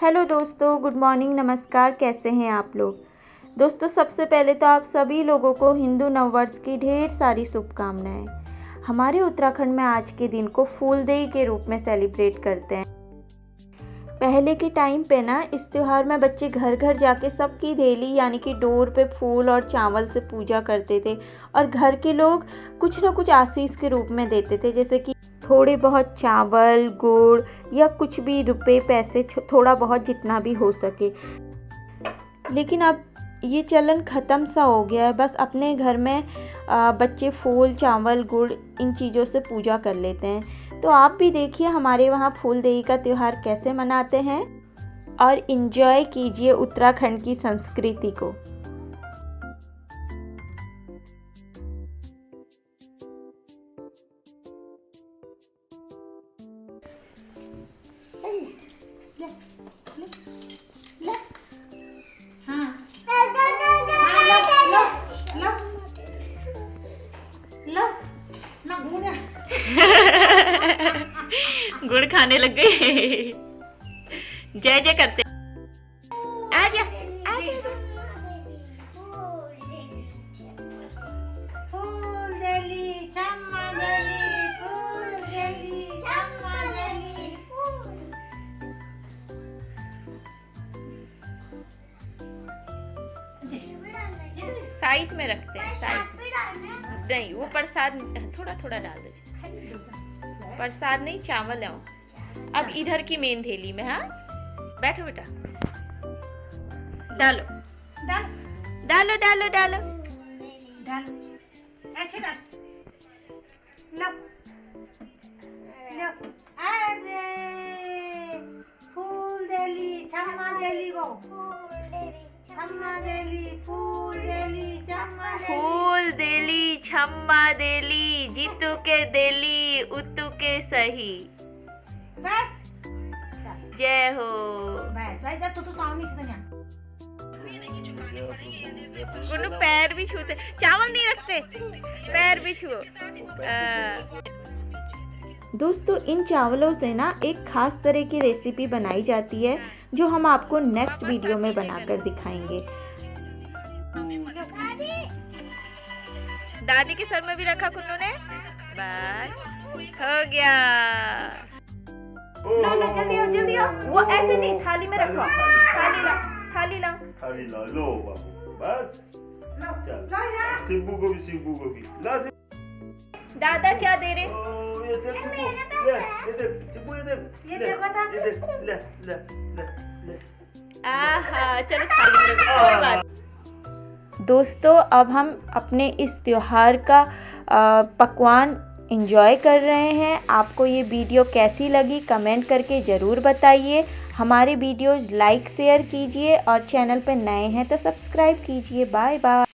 Hello दोस्तों, good morning, नमस्कार। कैसे हैं आप लोग। दोस्तों, सबसे पहले तो आप सभी लोगों को हिंदू नववर्ष की ढेर सारी शुभकामनाएं। हमारे उत्तराखंड में आज के दिन को फूलदेई के रूप में सेलिब्रेट करते हैं। पहले के टाइम पे ना इस त्यौहार में बच्चे घर घर जाके सबकी देली यानी कि डोर पे फूल और चावल से पूजा करते थे और घर के लोग कुछ ना कुछ आशीष के रूप में देते थे, जैसे कि थोड़े बहुत चावल, गुड़ या कुछ भी रुपए पैसे, थोड़ा बहुत जितना भी हो सके। लेकिन अब ये चलन ख़त्म सा हो गया है। बस अपने घर में बच्चे फूल, चावल, गुड़ इन चीज़ों से पूजा कर लेते हैं। तो आप भी देखिए हमारे वहाँ फूलदेई का त्यौहार कैसे मनाते हैं और इन्जॉय कीजिए उत्तराखंड की संस्कृति को। गुड़ खाने लग गए। जय जय करते। आजा आजा। फूल देली छम्मा देली, फूल देली छम्मा देली। साइड में रखते हैं, साइड नहीं, वो प्रसाद थोड़ा थोड़ा डाल दो। प्रसाद नहीं, चावल है वो। अब इधर की मेन थैली में। हाँ, बैठो बेटा। डालो डालो डालो डालो डाल ऐसे डाल। लो लो। अरे फूल देली छम्मा देली गो। छम्मा देली फूल देली छम्मा देली। फूल देली छम्मा देली, जीतू के देली उतू के सही। बस जय हो। बस भाई जा तू काम नहीं करना। गुन्नू पैर भी छूते, चावल नहीं रखते, पैर भी छुओ। दोस्तों, इन चावलों से ना एक खास तरह की रेसिपी बनाई जाती है जो हम आपको नेक्स्ट वीडियो में बनाकर दिखाएंगे। दादी के सर में भी रखा कुन्नू ने। बस हो गया। ला ला जल्दी आओ जल्दी आओ। वो ऐसे नहीं, थाली में रखो। थाली ला, थाली ला। थाली ला लो बाबू। बस ला सिब्बू को भी ला। दादा क्या दे रहे? ये देख सिब्बू, ये देख सिब्बू, ये देख, ये देखो था। ये देख, ले ले ले ले। आहा, चलो थाली में रखो, कोई बात। दोस्तों, अब हम अपने इस त्यौहार का पकवान एंजॉय कर रहे हैं। आपको ये वीडियो कैसी लगी कमेंट करके ज़रूर बताइए। हमारे वीडियोज़ लाइक शेयर कीजिए और चैनल पर नए हैं तो सब्सक्राइब कीजिए। Bye bye.